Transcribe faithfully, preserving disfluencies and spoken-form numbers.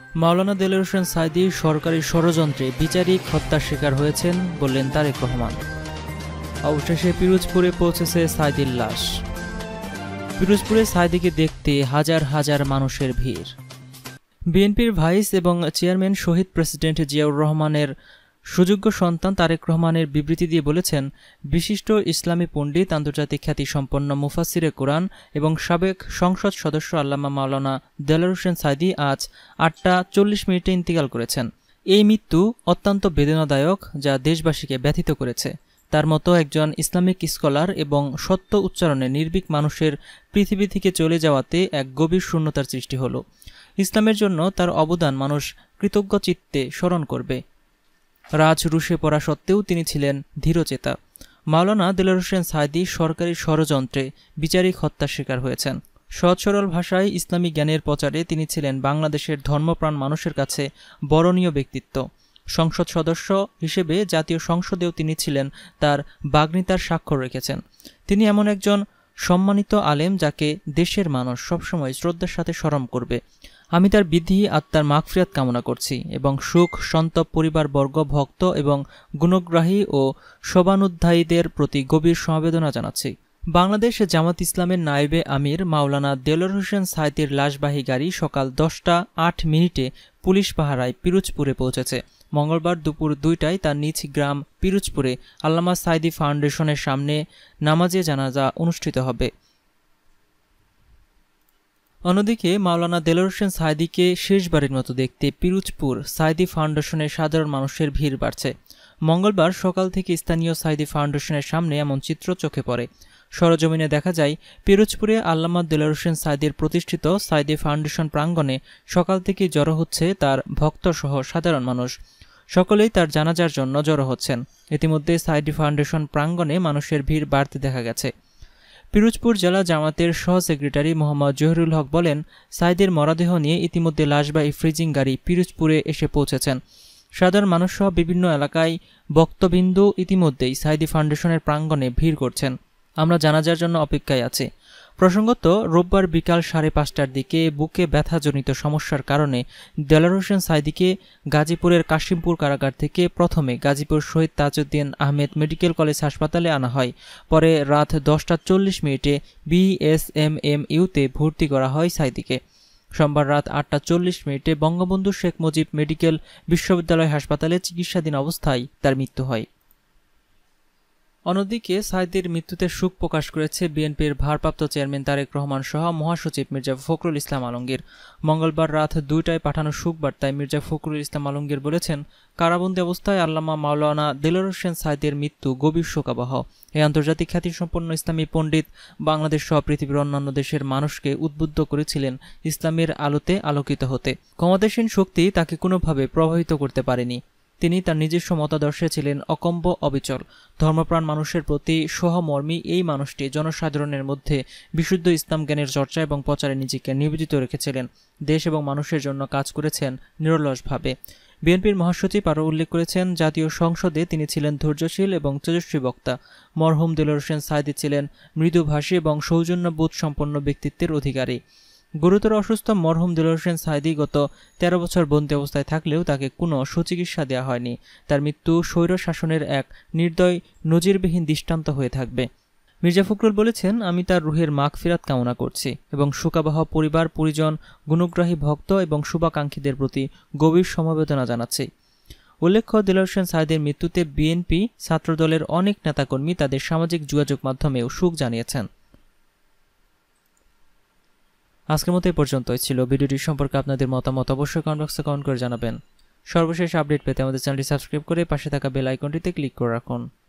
মাওলানা দেলোয়ার হোসেন সায়েদী সরকারি ষড়যন্ত্রে বিচারিক হত্যার শিকার হয়েছেন বললেন তারেক রহমান। অবশেষে পিরোজপুরে পৌঁছেছে সায়েদীর লাশ। পিরোজপুরে সায়েদীকে দেখতে হাজার হাজার মানুষের ভিড়। বিএনপির ভাইস এবং চেয়ারম্যান শহীদ প্রেসিডেন্ট জিয়াউর রহমানের সুযোগ্য সন্তান তারেক রহমানের বিবৃতি দিয়ে বলেছেন, বিশিষ্ট ইসলামী পণ্ডিত, আন্তর্জাতিক খ্যাতিসম্পন্ন মুফাসসিরে কোরআন এবং সাবেক সংসদ সদস্য আল্লামা মাওলানা দেলোয়ার হোসেন সায়েদী আজ আটটা চল্লিশ মিনিটে ইন্তিকাল করেছেন। এই মৃত্যু অত্যন্ত বেদনাদায়ক, যা দেশবাসীকে ব্যথিত করেছে। তার মতো একজন ইসলামিক স্কলার এবং সত্য উচ্চারণে নির্ভীক মানুষের পৃথিবী থেকে চলে যাওয়াতে এক গভীর শূন্যতার সৃষ্টি হল। ইসলামের জন্য তার অবদান মানুষ কৃতজ্ঞ চিত্তে স্মরণ করবে। রাজ রুশে পড়া সত্ত্বেও তিনি ছিলেন ধীরচেতা। মাওলানা দেলোয়ার হোসেন সায়েদী সরকারি ষড়যন্ত্রে বিচারিক হত্যার শিকার হয়েছেন। সহজ সরল ভাষায় ইসলামী জ্ঞানের প্রচারে তিনি ছিলেন বাংলাদেশের ধর্মপ্রাণ মানুষের কাছে বরণীয় ব্যক্তিত্ব। সংসদ সদস্য হিসেবে জাতীয় সংসদেও তিনি ছিলেন তার বাগ্মিতার স্বাক্ষর রেখেছেন। তিনি এমন একজন সম্মানিত আলেম যাকে দেশের মানুষ সবসময় শ্রদ্ধার সাথে স্মরণ করবে। আমি তার বিধি আত্মার মাগফিরাত কামনা করছি এবং সুখ সন্তপ পরিবারবর্গ, ভক্ত এবং গুণগ্রাহী ও শোভানুধ্যায়ীদের প্রতি গভীর সমবেদনা জানাচ্ছি। বাংলাদেশ জামাত ইসলামের নায়েবে আমির মাওলানা দেলোয়ার হোসেন সায়েদীর লাশবাহী গাড়ি সকাল দশটা আট মিনিটে পুলিশ পাহারায় পিরোজপুরে পৌঁছেছে। মঙ্গলবার দুপুর দুইটায় তার নিজ গ্রাম পিরোজপুরে আল্লামা সায়েদী ফাউন্ডেশনের সামনে নামাজে জানাজা অনুষ্ঠিত হবে। অন্যদিকে মাওলানা দেলোয়ার হোসেন সায়েদীকে শেষবারের মতো দেখতে পিরোজপুর সায়েদী ফাউন্ডেশনের সাধারণ মানুষের ভিড় বাড়ছে। মঙ্গলবার সকাল থেকে স্থানীয় সায়েদী ফাউন্ডেশনের সামনে এমন চিত্র চোখে পড়ে। সরজমিনে দেখা যায়, পিরোজপুরে আল্লামা দেলোয়ার হোসেন সায়েদীর প্রতিষ্ঠিত সায়েদী ফাউন্ডেশন প্রাঙ্গণে সকাল থেকে জড়ো হচ্ছে তার ভক্তসহ সাধারণ মানুষ। সকলেই তার জানাজার জন্য জড়ো হচ্ছেন। ইতিমধ্যে সায়েদী ফাউন্ডেশন প্রাঙ্গণে মানুষের ভিড় বাড়তে দেখা গেছে। পিরোজপুর জেলা জামাতের সহ সেক্রেটারি মোহাম্মদ জহিরুল হক বলেন, সায়েদীর মরদেহ নিয়ে ইতিমধ্যে লাশবাহী ফ্রিজিং গাড়ি পিরোজপুরে এসে পৌঁছেছেন। সাধারণ মানুষসহ বিভিন্ন এলাকায় বক্তবিন্দু ইতিমধ্যেই সায়েদী ফাউন্ডেশনের প্রাঙ্গণে ভিড় করছেন। আমরা জানাজার জন্য অপেক্ষায় আছি। প্রসঙ্গত, রোববার বিকাল সাড়ে পাঁচটার দিকে বুকে ব্যথাজনিত সমস্যার কারণে দেলোয়ার হোসেন সায়েদীকে গাজীপুরের কাশিমপুর কারাগার থেকে প্রথমে গাজীপুর শহীদ তাজউদ্দিন আহমেদ মেডিকেল কলেজ হাসপাতালে আনা হয়। পরে রাত দশটা চল্লিশ মিনিটে বিএসএমএমইউতে ভর্তি করা হয় সায়েদীকে। সোমবার রাত আটটা চল্লিশ মিনিটে বঙ্গবন্ধু শেখ মুজিব মেডিকেল বিশ্ববিদ্যালয় হাসপাতালে চিকিৎসাধীন অবস্থায় তার মৃত্যু হয়। অন্যদিকে সায়েদীর মৃত্যুতে শোক প্রকাশ করেছে বিএনপির ভারপ্রাপ্ত চেয়ারম্যান তারেক রহমান সহ মহাসচিব মির্জা ফখরুল ইসলাম আলমগীর। মঙ্গলবার রাত দুইটায় পাঠানো শোক বার্তায় মির্জা ফখরুল ইসলাম আলমগীর বলেছেন, কারাবন্দী অবস্থায় আল্লামা মাওলানা দেলোয়ার হোসেন সায়েদীর মৃত্যু গভীর শোকাবহ। এই আন্তর্জাতিক খ্যাতিসম্পন্ন ইসলামী পণ্ডিত বাংলাদেশ সহ পৃথিবীর অন্যান্য দেশের মানুষকে উদ্বুদ্ধ করেছিলেন ইসলামের আলোতে আলোকিত হতে। ক্ষমতাসীন শক্তি তাকে কোনোভাবে প্রভাবিত করতে পারেনি। তিনি তার নিজস্ব মতাদর্শে ছিলেন অকম্প অবিচল। ধর্মপ্রাণ মানুষের প্রতি সহমর্মী এই মানুষটি জনসাধারণের মধ্যে বিশুদ্ধ ইসলাম জ্ঞানের চর্চা এবং প্রচারে নিজেকে নিবেদিত রেখেছিলেন। দেশ এবং মানুষের জন্য কাজ করেছেন নিরলসভাবে। বিএনপির মহাসচিব আরও উল্লেখ করেছেন, জাতীয় সংসদে তিনি ছিলেন ধৈর্যশীল এবং তেজস্বী বক্তা। মরহুম দেলোয়ার হোসেন সায়েদী ছিলেন মৃদুভাষী এবং সৌজন্যবোধ সম্পন্ন ব্যক্তিত্বের অধিকারী। গুরুতর অসুস্থ মরহুম দেলোয়ার হোসেন সায়েদী গত তেরো বছর বন্দী অবস্থায় থাকলেও তাকে কোনো সুচিকিৎসা দেওয়া হয়নি। তার মৃত্যু স্বৈর শাসনের এক নির্দয় নজিরবিহীন দৃষ্টান্ত হয়ে থাকবে। মির্জা ফখরুল বলেছেন, আমি তার রুহের মাগফিরাত কামনা করছি এবং শোকাবহ পরিবার, পরিজন, গুণগ্রাহী ভক্ত এবং শুভাকাঙ্ক্ষীদের প্রতি গভীর সমবেদনা জানাচ্ছি। উল্লেখ্য, দেলোয়ার হোসেন সায়েদীর মৃত্যুতে বিএনপি, ছাত্রদলের অনেক নেতাকর্মী তাদের সামাজিক যোগাযোগ মাধ্যমেও শোক জানিয়েছেন। আজকের মতো এই পর্যন্তই ছিল। ভিডিওটি সম্পর্কে আপনাদের মতামত অবশ্যই কমেন্ট বক্সে কমেন্ট করে জানাবেন। সর্বশেষ আপডেট পেতে আমাদের চ্যানেলটি সাবস্ক্রাইব করে পাশে থাকা বেল আইকনটিতে ক্লিক করে রাখুন।